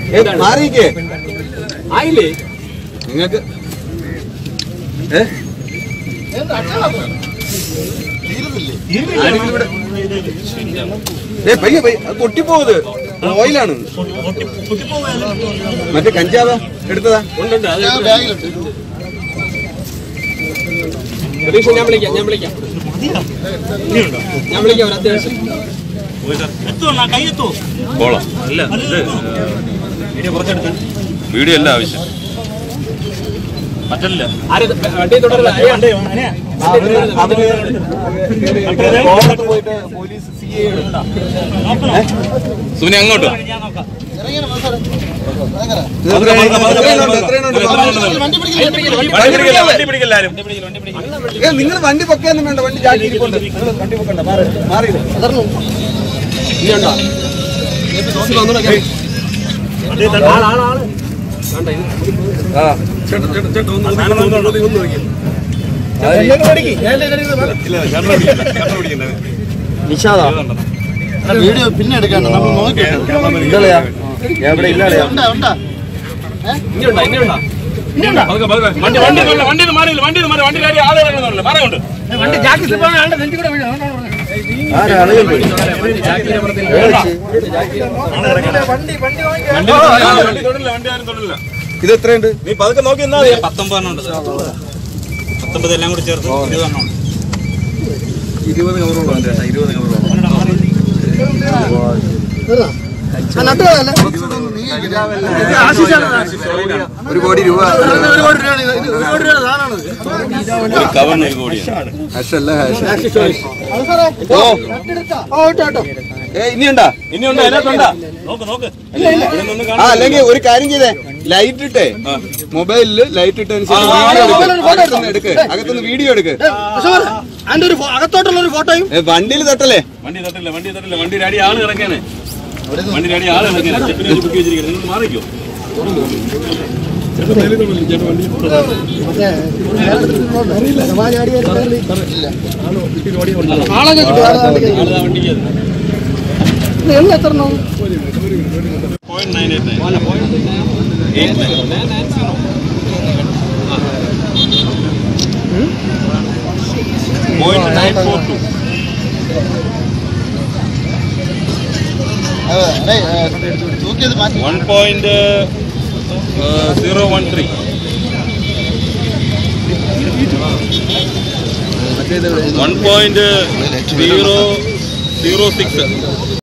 മാറിയിക്കേ ആയില്ലേ നിങ്ങൾക്ക് പയ്യ പയ്യ പൊട്ടിപ്പോത് ഓയിലാണ് മറ്റേ കഞ്ചാവ് എടുത്തതാ ഞാൻ വിളിക്കാം ഒരു അത്യാവശ്യം വീഡിയോ അല്ല ആവശ്യം മറ്റല്ല സുനി അങ്ങോട്ട് നിങ്ങൾ വണ്ടി പൊക്കാന്നും വേണ്ട വണ്ടി ജാക്കിക്കൊണ്ട് വണ്ടി പൊക്കണ്ട മാറി വീഡിയോ പിന്നെ എടുക്കണ്ട നമ്മൾ നോക്കിയാ എവിടെ ഇല്ല ഇത് എത്രയുണ്ട് നീ പതുക്കെ നോക്കി 19 എല്ലാം കൂടി ചേർത്ത് 20 കവറുള്ളൂ 20 കവറുള്ളൂ 1 കോടി രൂപ അല്ലെങ്കിൽ ഒരു കാര്യം ചെയ്തേ ലൈറ്റ് ഇട്ടേ മൊബൈലില് ലൈറ്റ് ഇട്ടതിന് എടുക്ക് അകത്തുനിന്ന് വീഡിയോ എടുക്ക് അകത്തോട്ടുള്ള ഒരു ഫോട്ടോയും വണ്ടിയിൽ തട്ടല്ലേ വണ്ടിയുടെ അടി ആള് കിടക്കാനേ വണ്ടിയുടെ അടി ആള് കിടക്കാനേ ബുക്ക് വെച്ചിരിക്കുന്നത് നിങ്ങൾ മാറിക്കോ $1.006